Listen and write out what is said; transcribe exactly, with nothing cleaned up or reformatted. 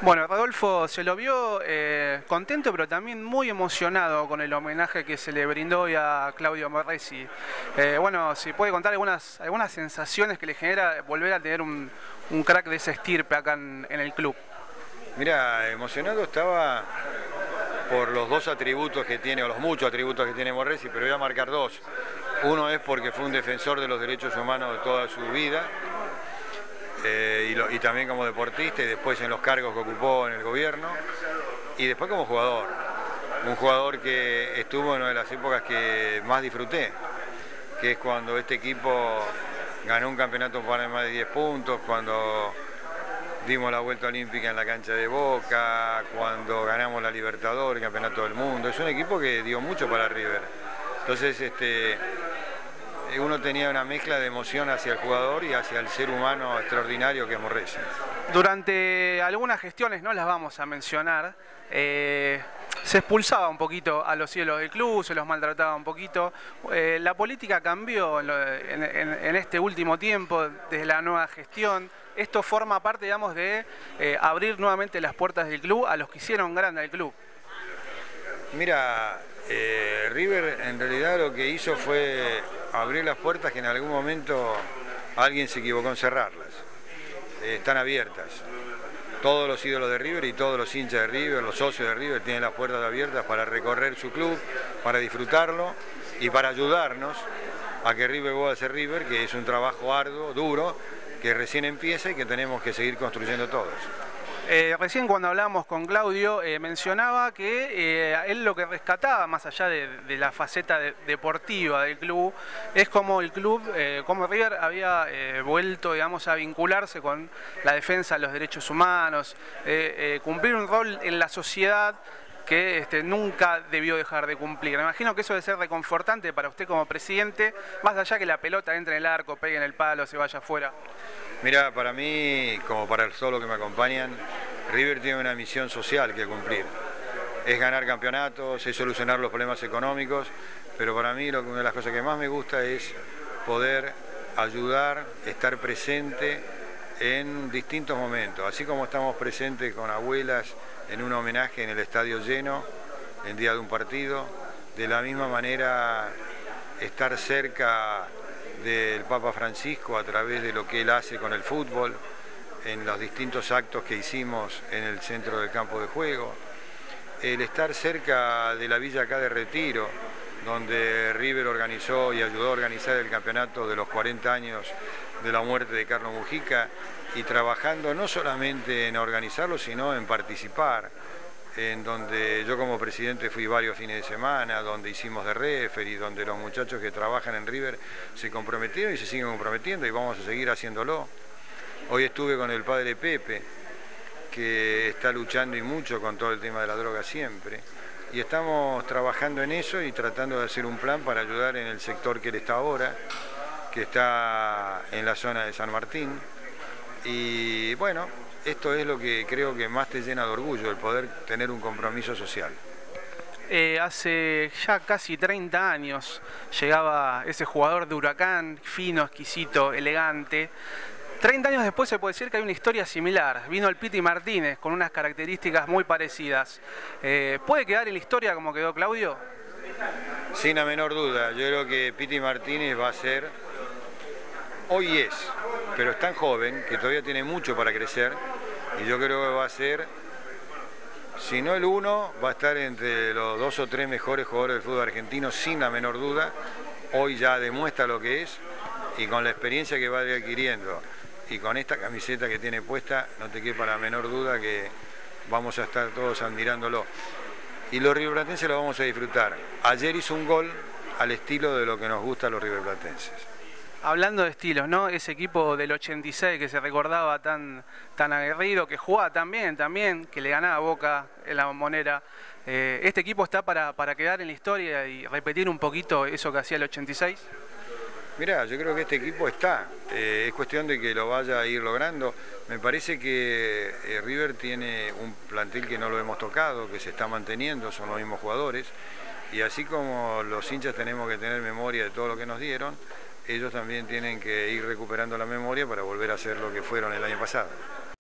Bueno, Rodolfo se lo vio eh, contento, pero también muy emocionado con el homenaje que se le brindó hoy a Claudio Morresi. Eh, bueno, si puede contar algunas, algunas sensaciones que le genera volver a tener un, un crack de ese estirpe acá en, en el club. Mira, emocionado estaba por los dos atributos que tiene, o los muchos atributos que tiene Morresi, pero voy a marcar dos. Uno es porque fue un defensor de los derechos humanos de toda su vida, eh, y, lo, y también como deportista, y después en los cargos que ocupó en el gobierno, y después como jugador. Un jugador que estuvo en una de las épocas que más disfruté, que es cuando este equipo ganó un campeonato por más de diez puntos, cuando dimos la vuelta olímpica en la cancha de Boca, cuando ganamos la Libertadores, el Campeonato del Mundo. Es un equipo que dio mucho para River. Entonces, este, uno tenía una mezcla de emoción hacia el jugador y hacia el ser humano extraordinario que es Morresi. Durante algunas gestiones, no las vamos a mencionar, eh, se expulsaba un poquito a los ídolos del club, se los maltrataba un poquito. Eh, la política cambió en, lo, en, en, en este último tiempo, desde la nueva gestión. Esto forma parte, digamos, de eh, abrir nuevamente las puertas del club a los que hicieron grande al club. Mira, eh, River en realidad lo que hizo fue abrir las puertas que en algún momento alguien se equivocó en cerrarlas. Eh, están abiertas. Todos los ídolos de River y todos los hinchas de River, los socios de River tienen las puertas abiertas para recorrer su club, para disfrutarlo y para ayudarnos a que River vuelva a ser River, que es un trabajo arduo, duro, que recién empieza y que tenemos que seguir construyendo todos. Eh, recién cuando hablábamos con Claudio eh, mencionaba que eh, él lo que rescataba, más allá de, de la faceta de, deportiva del club, es como el club, eh, como River había eh, vuelto, digamos, a vincularse con la defensa de los derechos humanos, eh, eh, cumplir un rol en la sociedad que este, nunca debió dejar de cumplir. Me imagino que eso debe ser reconfortante para usted como presidente, más allá que la pelota entre en el arco, pegue en el palo, se vaya afuera. Mira, para mí, como para todos los que me acompañan, River tiene una misión social que cumplir. Es ganar campeonatos, es solucionar los problemas económicos, pero para mí lo, una de las cosas que más me gusta es poder ayudar, estar presente en distintos momentos. Así como estamos presentes con abuelas en un homenaje en el estadio lleno, el día de un partido, de la misma manera estar cerca del Papa Francisco a través de lo que él hace con el fútbol, en los distintos actos que hicimos en el centro del campo de juego, el estar cerca de la villa acá de Retiro, donde River organizó y ayudó a organizar el campeonato de los cuarenta años de la muerte de Carlos Mujica, y trabajando no solamente en organizarlo, sino en participar, en donde yo como presidente fui varios fines de semana, donde hicimos de referee, donde los muchachos que trabajan en River se comprometieron y se siguen comprometiendo y vamos a seguir haciéndolo. Hoy estuve con el padre Pepe, que está luchando y mucho con todo el tema de la droga siempre, y estamos trabajando en eso y tratando de hacer un plan para ayudar en el sector que él está ahora, que está en la zona de San Martín. Y bueno, esto es lo que creo que más te llena de orgullo, el poder tener un compromiso social. Eh, hace ya casi treinta años llegaba ese jugador de Huracán, fino, exquisito, elegante. treinta años después se puede decir que hay una historia similar. Vino el Piti Martínez con unas características muy parecidas. Eh, ¿Puede quedar en la historia como quedó Claudio? Sin la menor duda, yo creo que Piti Martínez va a ser, hoy es, pero es tan joven que todavía tiene mucho para crecer, y yo creo que va a ser, si no el uno, va a estar entre los dos o tres mejores jugadores del fútbol argentino, sin la menor duda. Hoy ya demuestra lo que es, y con la experiencia que va adquiriendo y con esta camiseta que tiene puesta, no te quepa la menor duda que vamos a estar todos admirándolo. Y los riverplatenses lo vamos a disfrutar. Ayer hizo un gol al estilo de lo que nos gusta a los riverplatenses. Hablando de estilos, ¿no? Ese equipo del ochenta y seis que se recordaba tan, tan aguerrido, que jugaba tan bien, también, que le ganaba a Boca en la Bombonera. Eh, ¿Este equipo está para, para quedar en la historia y repetir un poquito eso que hacía el ochenta y seis? Mirá, yo creo que este equipo está. Eh, es cuestión de que lo vaya a ir logrando. Me parece que eh, River tiene un plantel que no lo hemos tocado, que se está manteniendo, son los mismos jugadores. Y así como los hinchas tenemos que tener memoria de todo lo que nos dieron, ellos también tienen que ir recuperando la memoria para volver a ser lo que fueron el año pasado.